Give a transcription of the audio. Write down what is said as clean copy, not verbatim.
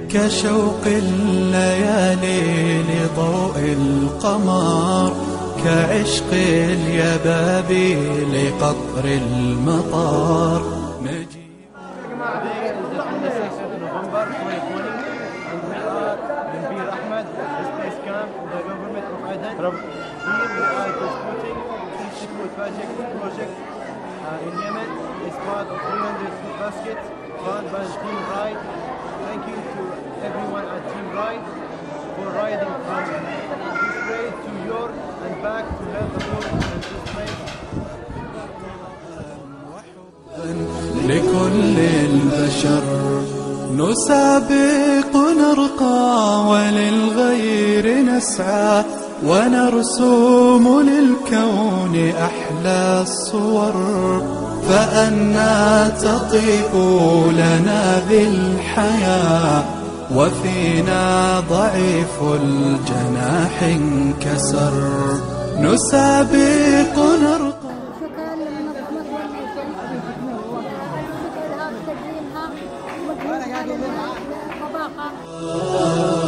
كشوق الليالي لضوء القمر، كعشق اليبابي لقطر المطار. In Yemen is part of 300 food baskets run by Team Ride. Thank you to everyone at Team Ride for riding from this raid to York and back to help the poor in this raid. لكل البشر نسابق نرقى وللغير نسعى، ونرسم للكون أحلى الصور، فأنا تطيب لنا ذي الحياة وفينا ضعيف الجناح انكسر. نسابق نرقى. شكرا للمنظمة والنيشن على تدريمها ومجهودها للطباقة.